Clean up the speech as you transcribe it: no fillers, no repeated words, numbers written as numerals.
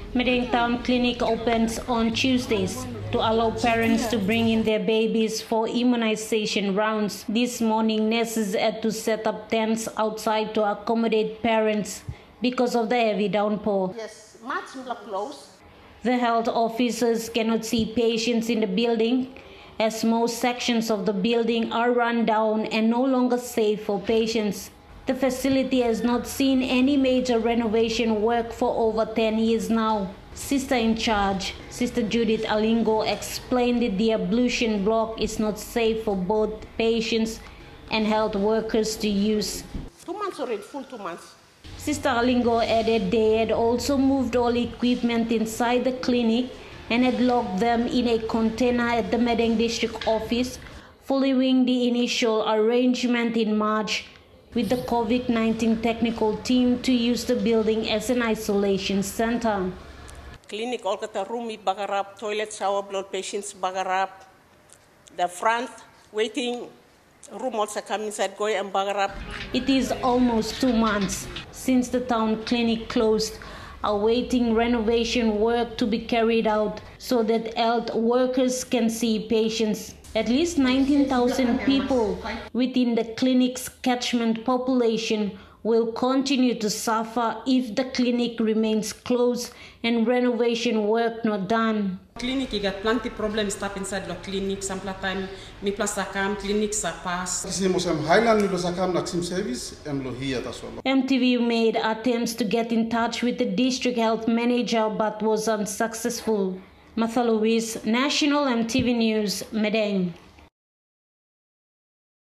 Madang Town clinic opens on Tuesdays to allow parents to bring in their babies for immunization rounds. This morning, nurses had to set up tents outside to accommodate parents because of the heavy downpour. Yes, much close. The health officers cannot see patients in the building as most sections of the building are run down and no longer safe for patients. The facility has not seen any major renovation work for over 10 years now. Sister in charge, Sister Judith Alingo, explained that the ablution block is not safe for both patients and health workers to use. 2 months already, full 2 months. Sister Alingo added they had also moved all equipment inside the clinic and had locked them in a container at the Madang District Office following the initial arrangement in March with the COVID-19 technical team to use the building as an isolation center. Clinic, all got a room, bagarap, toilet, shower, blood patients, bagarap. The front waiting room also come inside, go and bagarap. It is almost 2 months since the town clinic closed, awaiting renovation work to be carried out so that health workers can see patients. At least 19,000 people within the clinic's catchment population will continue to suffer if the clinic remains closed and renovation work not done. Clinic, you got plenty problems stop inside the clinic. Some time, me plus sakam clinics are pass. EMTV made attempts to get in touch with the district health manager but was unsuccessful. Matha Luis, National EMTV News, Madang.